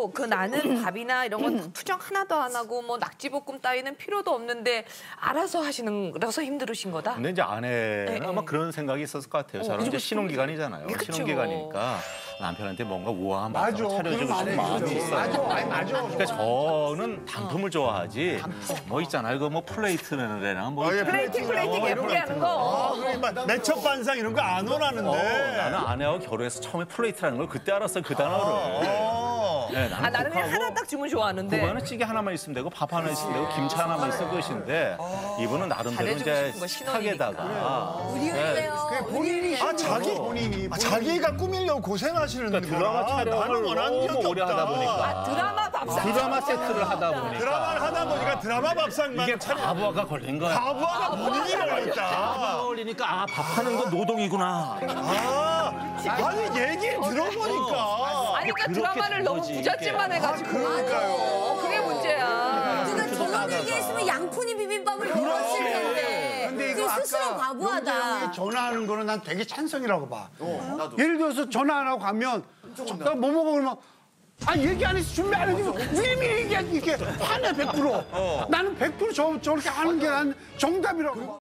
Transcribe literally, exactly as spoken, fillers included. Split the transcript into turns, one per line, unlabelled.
그리고 그 나는 밥이나 이런 건 투정 하나도 안 하고 뭐 낙지볶음 따위는 필요도 없는데 알아서 하시는 거라서 힘들으신 거다?
근데 이제 아내는
네,
아마
네.
그런 생각이 있었을 것 같아요.
어,
저는 이제
그리고
신혼기간이잖아요.
그쵸.
신혼기간이니까 남편한테 뭔가 우아한
맞아.
밥상을 차려주고
그런
싶은
마음이
마음이
있죠.
있어요.
맞아, 아니, 맞아.
그러니까 저는 단품을 좋아하지. 뭐 있잖아요. 그 뭐 플레이트나 뭐
어, 예,
있잖아요.
플레이팅 플레이팅
어,
예쁘게 하는 거.
매첩 반상 이런 거 안 원하는데.
어, 나는 아내하고 결혼해서 처음에 플레이트라는 걸 그때 알았어요. 그 단어를.
어.
네, 나는
아 나는 그냥
국하고
하나 딱 주면 좋아하는데.
그거는 찌개 하나만 있으면 되고 밥 하나 있으면 되고 김치 하나만 있을 것인데 이분은 나름대로
잘해주고
이제
싶은 거
식탁에다가
우리 왜요?
본인이 아 자기 본인이 아, 자기가 꾸미려고 고생하시는
그러니까
거라.
드라마 촬영을
나는 원하는
너무
적이
오래
없다.
하다 보니까
아 드라마 밥상.
드라마 세트를 하다 보니까
드라마를 하다 보니까 드라마 밥상만
이게
차려.
바보가 걸린 거야.
바보가 본인이 걸렸다.
바보가 걸리니까 아 밥하는 건 노동이구나.
아, 아니 얘기를 들어보니까.
아니 그러니까
그렇게
드라마를
된
너무
거지,
부잣집만
이게.
해가지고.
그러니까요.
어, 그게 문제야.
그러니까 저런 얘기했으면 양푼이 비빔밥을 먹었을 텐데.
근데
그
이거
스스로
아까
과부하다.
용재 전화하는 거는 난 되게 찬성이라고 봐. 예를 들어서 전화 안 하고 가면 나 뭐 먹어 그러면 아 얘기 안 해서 준비 안 해주고 미리 얘기하니까 이게 화내 백 퍼센트. 나는 백 퍼센트 저, 저렇게 하는 게 난 정답이라고 봐.